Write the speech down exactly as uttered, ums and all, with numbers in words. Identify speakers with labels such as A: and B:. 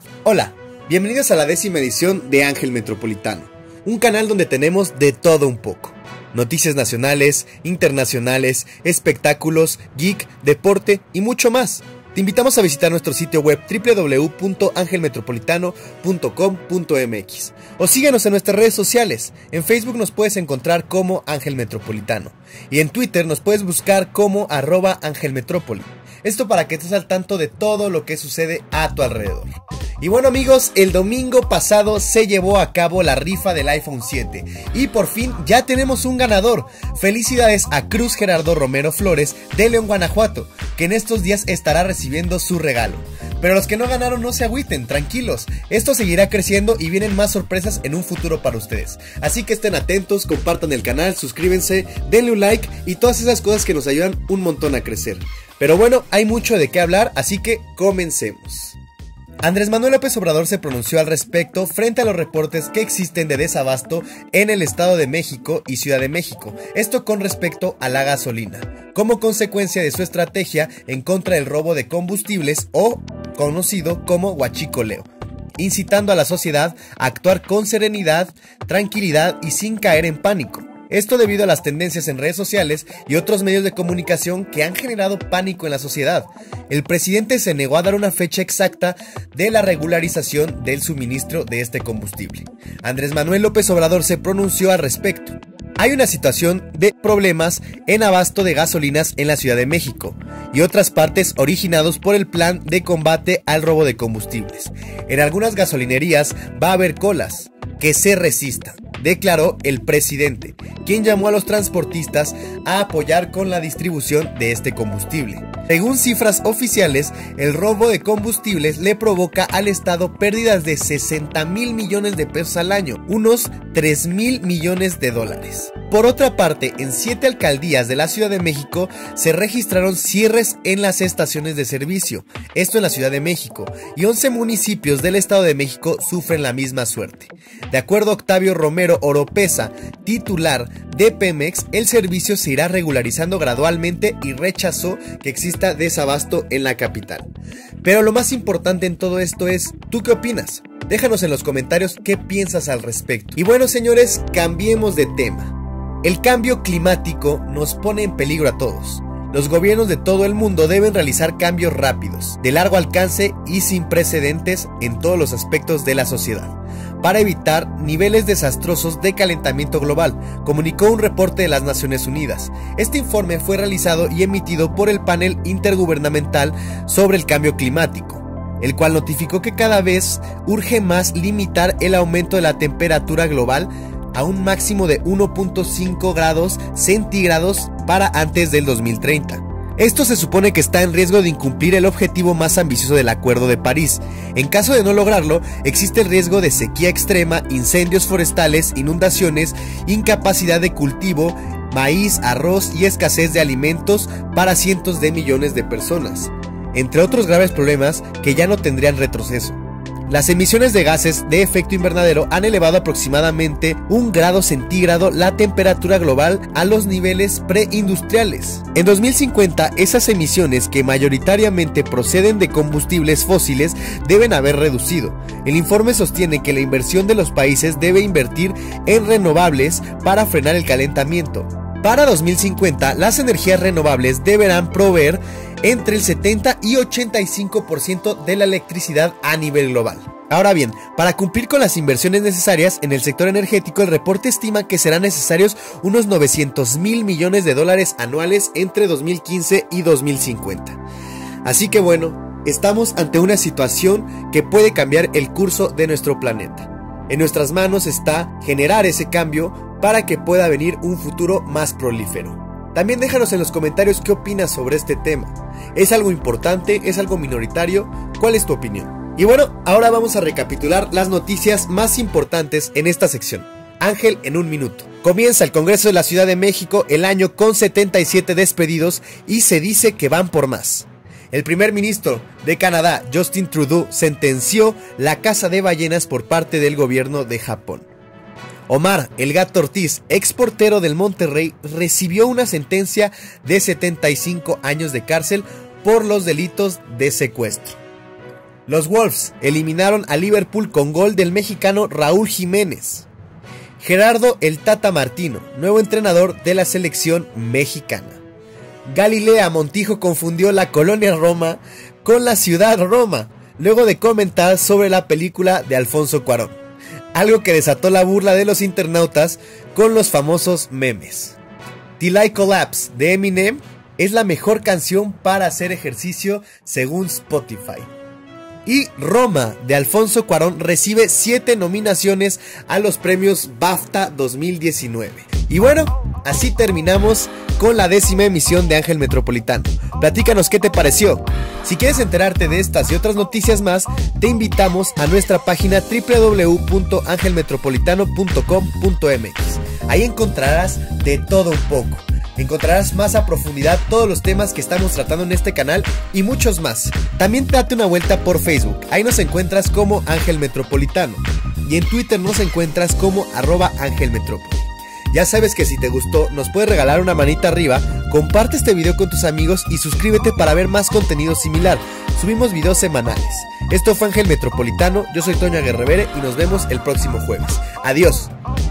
A: Hola, bienvenidos a la décima edición de Ángel Metropolitano, un canal donde tenemos de todo un poco. Noticias nacionales, internacionales, espectáculos, geek, deporte y mucho más. Te invitamos a visitar nuestro sitio web doble u doble u doble u punto ángel metropolitano punto com punto m x o síguenos en nuestras redes sociales. En Facebook nos puedes encontrar como Ángel Metropolitano y en Twitter nos puedes buscar como arroba angelmetrópoli. Esto para que estés al tanto de todo lo que sucede a tu alrededor. Y bueno amigos, el domingo pasado se llevó a cabo la rifa del iPhone siete y por fin ya tenemos un ganador. Felicidades a Cruz Gerardo Romero Flores de León, Guanajuato, que en estos días estará recibiendo su regalo. Pero los que no ganaron no se agüiten, tranquilos, esto seguirá creciendo y vienen más sorpresas en un futuro para ustedes. Así que estén atentos, compartan el canal, suscríbanse, denle un like y todas esas cosas que nos ayudan un montón a crecer. Pero bueno, hay mucho de qué hablar, así que comencemos. Andrés Manuel López Obrador se pronunció al respecto frente a los reportes que existen de desabasto en el Estado de México y Ciudad de México, esto con respecto a la gasolina, como consecuencia de su estrategia en contra del robo de combustibles o conocido como huachicoleo, incitando a la sociedad a actuar con serenidad, tranquilidad y sin caer en pánico. Esto debido a las tendencias en redes sociales y otros medios de comunicación que han generado pánico en la sociedad. El presidente se negó a dar una fecha exacta de la regularización del suministro de este combustible. Andrés Manuel López Obrador se pronunció al respecto. Hay una situación de problemas en abasto de gasolinas en la Ciudad de México y otras partes originados por el plan de combate al robo de combustibles. En algunas gasolinerías va a haber colas, que se resistan, declaró el presidente, quien llamó a los transportistas a apoyar con la distribución de este combustible. Según cifras oficiales, el robo de combustibles le provoca al Estado pérdidas de sesenta mil millones de pesos al año, unos tres mil millones de dólares. Por otra parte, en siete alcaldías de la Ciudad de México se registraron cierres en las estaciones de servicio, esto en la Ciudad de México, y once municipios del Estado de México sufren la misma suerte. De acuerdo a Octavio Romero Oropesa, titular de Pemex, el servicio se irá regularizando gradualmente y rechazó que exista desabasto en la capital. Pero lo más importante en todo esto es, ¿tú qué opinas? Déjanos en los comentarios qué piensas al respecto. Y bueno señores, cambiemos de tema. El cambio climático nos pone en peligro a todos. Los gobiernos de todo el mundo deben realizar cambios rápidos, de largo alcance y sin precedentes en todos los aspectos de la sociedad, para evitar niveles desastrosos de calentamiento global, comunicó un reporte de las Naciones Unidas. Este informe fue realizado y emitido por el Panel Intergubernamental sobre el Cambio Climático, el cual notificó que cada vez urge más limitar el aumento de la temperatura global a un máximo de uno punto cinco grados centígrados para antes del dos mil treinta. Esto se supone que está en riesgo de incumplir el objetivo más ambicioso del Acuerdo de París. En caso de no lograrlo, existe el riesgo de sequía extrema, incendios forestales, inundaciones, incapacidad de cultivo, maíz, arroz y escasez de alimentos para cientos de millones de personas, entre otros graves problemas que ya no tendrían retroceso. Las emisiones de gases de efecto invernadero han elevado aproximadamente un grado centígrado la temperatura global a los niveles preindustriales. En dos mil cincuenta, esas emisiones, que mayoritariamente proceden de combustibles fósiles, deben haber reducido. El informe sostiene que la inversión de los países debe invertir en renovables para frenar el calentamiento. Para dos mil cincuenta, las energías renovables deberán proveer entre el setenta y ochenta y cinco por ciento de la electricidad a nivel global. Ahora bien, para cumplir con las inversiones necesarias en el sector energético, el reporte estima que serán necesarios unos novecientos mil millones de dólares anuales entre dos mil quince y dos mil cincuenta. Así que bueno, estamos ante una situación que puede cambiar el curso de nuestro planeta. En nuestras manos está generar ese cambio para que pueda venir un futuro más prolífero. También déjanos en los comentarios qué opinas sobre este tema. ¿Es algo importante? ¿Es algo minoritario? ¿Cuál es tu opinión? Y bueno, ahora vamos a recapitular las noticias más importantes en esta sección. Ángel en un minuto. Comienza el Congreso de la Ciudad de México el año con setenta y siete despedidos y se dice que van por más. El primer ministro de Canadá, Justin Trudeau, sentenció la caza de ballenas por parte del gobierno de Japón. Omar El Gato Ortiz, ex portero del Monterrey, recibió una sentencia de setenta y cinco años de cárcel por los delitos de secuestro. Los Wolves eliminaron a Liverpool con gol del mexicano Raúl Jiménez. Gerardo el Tata Martino, nuevo entrenador de la selección mexicana. Galilea Montijo confundió la colonia Roma con la ciudad Roma, luego de comentar sobre la película de Alfonso Cuarón, algo que desató la burla de los internautas con los famosos memes. Till I Collapse de Eminem es la mejor canción para hacer ejercicio según Spotify. Y Roma de Alfonso Cuarón recibe siete nominaciones a los premios BAFTA dos mil diecinueve. Y bueno, así terminamos con la décima emisión de Ángel Metropolitano. Platícanos qué te pareció. Si quieres enterarte de estas y otras noticias más, te invitamos a nuestra página doble u doble u doble u punto ángel metropolitano punto com punto m x. Ahí encontrarás de todo un poco. Encontrarás más a profundidad todos los temas que estamos tratando en este canal y muchos más. También date una vuelta por Facebook, ahí nos encuentras como Ángel Metropolitano. Y en Twitter nos encuentras como arroba Ángel Metrópoli. Ya sabes que si te gustó, nos puedes regalar una manita arriba, comparte este video con tus amigos y suscríbete para ver más contenido similar. Subimos videos semanales. Esto fue Ángel Metropolitano, yo soy Toño Aguirre Revere y nos vemos el próximo jueves. Adiós.